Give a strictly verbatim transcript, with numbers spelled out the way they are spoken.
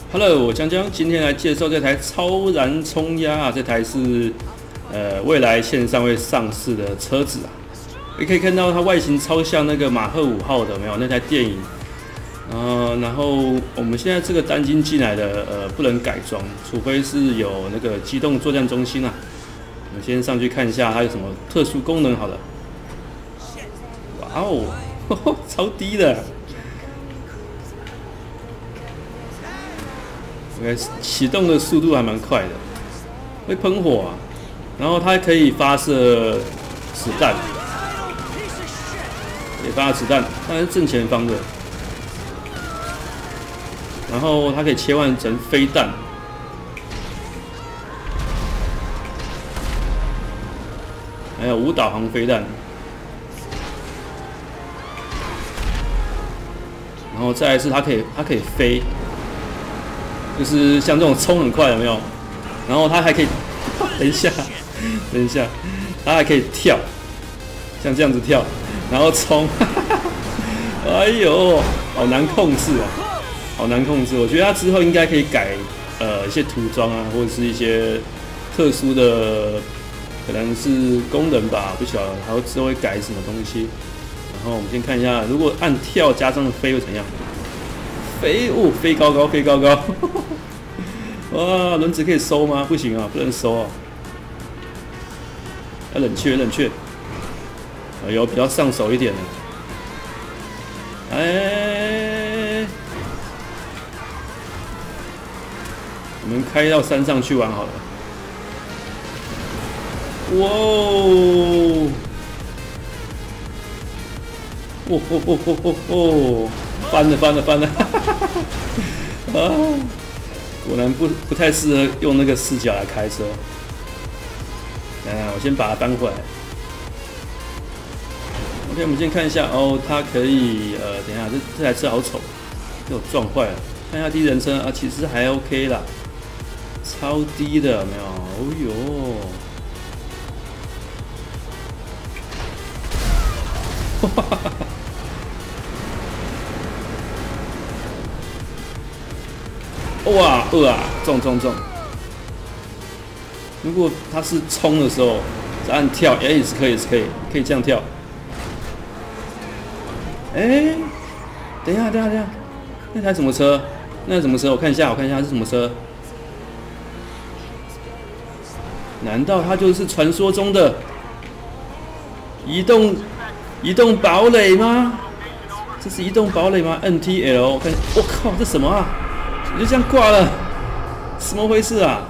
Hello，我江江，今天来介绍这台超燃冲压啊，这台是呃未来线上会上市的车子啊。你可以看到它外形超像那个马赫五号的，有没有那台电影？呃，然后我们现在这个单晶进来的，呃，不能改装，除非是有那个机动作战中心啊。我们先上去看一下它有什么特殊功能好了。哇哦，呵呵超低的。OK， 启动的速度还蛮快的，会喷火啊，然后它可以发射子弹，也发射子弹，当然是正前方的。然后它可以切换成飞弹，还有无导航飞弹，然后再来是它可以它可以飞。就是像这种冲很快有没有？然后它还可以，等一下，等一下，它还可以跳，像这样子跳，然后冲，哎呦，好难控制啊，好难控制。我觉得它之后应该可以改呃一些涂装啊，或者是一些特殊的，可能是功能吧，不晓得，还有之后会改什么东西。然后我们先看一下，如果按跳加上飞会怎样？飞哦，飞高高，飞高高。哇，轮子可以收吗？不行啊，不能收啊。要冷却，冷却。哎呦，比较上手一点的。哎，我们开到山上去玩好了。哇哦！哦哦哦哦哦哦！翻了，翻了，翻了！啊！果然不不太适合用那个视角来开车。来，我先把它搬回来。OK， 我们先看一下哦，它可以呃，等一下，这这台车好丑，被我撞坏了。看一下第一人称啊，其实还 OK 啦，超低的，有没有？哦呦！哈哈哈！哇，二啊，中中中！如果它是冲的时候，按跳，哎、欸，也是可以，也是可以，可以这样跳。哎、欸，等一下，等一下，等一下，那台什么车？那台什么车？我看一下，我看一下它是什么车？难道它就是传说中的移动移动堡垒吗？这是移动堡垒吗 ？N T L， 我看，我靠，这什么啊？你就这样挂了，怎么回事啊？